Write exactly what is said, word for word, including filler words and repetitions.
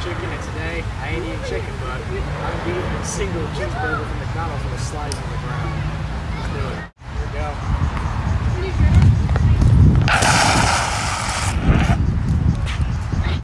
chicken, and today I ain't eating chicken, but I'm eating a single cheeseburger from McDonald's with a slice on the ground.